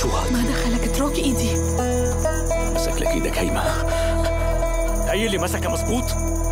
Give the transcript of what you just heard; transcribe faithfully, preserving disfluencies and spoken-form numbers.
مسكتوها؟ ما دخلك؟ اترك ايدي. مسك لك ايدك هيما. هي اللي مسكها مظبوط؟